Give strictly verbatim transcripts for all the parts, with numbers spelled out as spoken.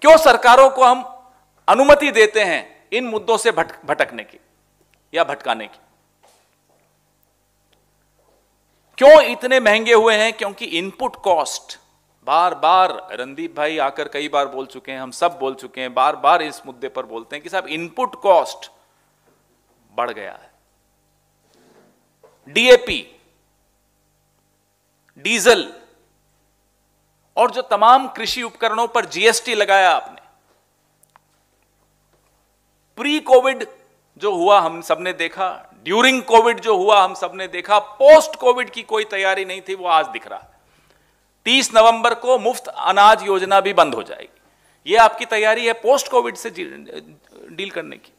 क्यों सरकारों को हम अनुमति देते हैं इन मुद्दों से भट, भटकने की या भटकाने की? क्यों इतने महंगे हुए हैं? क्योंकि इनपुट कॉस्ट, बार बार रणदीप भाई आकर कई बार बोल चुके हैं, हम सब बोल चुके हैं, बार बार इस मुद्दे पर बोलते हैं कि साहब इनपुट कॉस्ट बढ़ गया है। डीएपी, डीजल और जो तमाम कृषि उपकरणों पर जीएसटी लगाया आपने। प्री कोविड जो हुआ हम सबने देखा, ड्यूरिंग कोविड जो हुआ हम सबने देखा, पोस्ट कोविड की कोई तैयारी नहीं थी, वो आज दिख रहा है। तीस नवंबर को मुफ्त अनाज योजना भी बंद हो जाएगी। यह आपकी तैयारी है पोस्ट कोविड से डील करने की।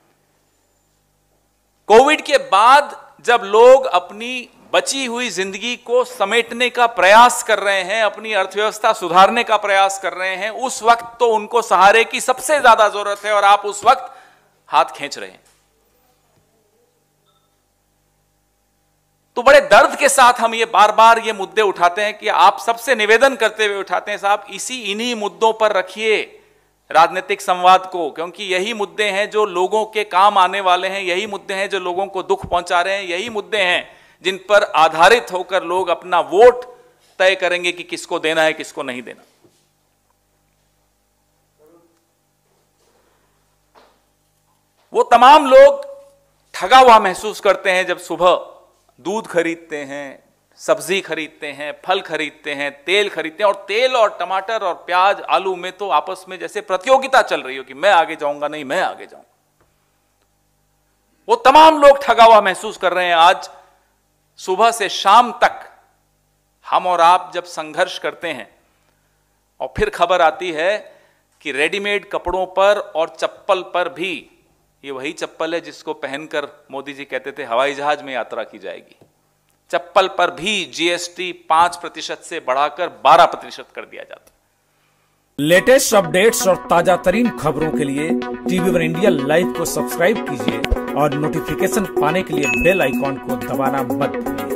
कोविड के बाद जब लोग अपनी बची हुई जिंदगी को समेटने का प्रयास कर रहे हैं, अपनी अर्थव्यवस्था सुधारने का प्रयास कर रहे हैं, उस वक्त तो उनको सहारे की सबसे ज्यादा जरूरत है और आप उस वक्त हाथ खींच रहे हैं। तो बड़े दर्द के साथ हम ये बार बार ये मुद्दे उठाते हैं कि आप सबसे निवेदन करते हुए उठाते हैं, साहब इसी इन्हीं मुद्दों पर रखिए राजनीतिक संवाद को, क्योंकि यही मुद्दे हैं जो लोगों के काम आने वाले हैं, यही मुद्दे हैं जो लोगों को दुख पहुंचा रहे हैं, यही मुद्दे हैं जिन पर आधारित होकर लोग अपना वोट तय करेंगे कि किसको देना है, किसको नहीं देना। वो तमाम लोग ठगा हुआ महसूस करते हैं जब सुबह दूध खरीदते हैं, सब्जी खरीदते हैं, फल खरीदते हैं, तेल खरीदते हैं, और तेल और टमाटर और प्याज आलू में तो आपस में जैसे प्रतियोगिता चल रही हो कि मैं आगे जाऊंगा, नहीं मैं आगे जाऊंगा। वो तमाम लोग ठगा हुआ महसूस कर रहे हैं। आज सुबह से शाम तक हम और आप जब संघर्ष करते हैं और फिर खबर आती है कि रेडीमेड कपड़ों पर और चप्पल पर भी, ये वही चप्पल है जिसको पहनकर मोदी जी कहते थे हवाई जहाज में यात्रा की जाएगी, चप्पल पर भी जीएसटी पांच प्रतिशत से बढ़ाकर बारह प्रतिशत कर दिया जाता है। लेटेस्ट अपडेट्स और ताजा तरीन खबरों के लिए टीवी वन इंडिया लाइव को सब्सक्राइब कीजिए और नोटिफिकेशन पाने के लिए बेल आइकॉन को दबाना मत भूलिए।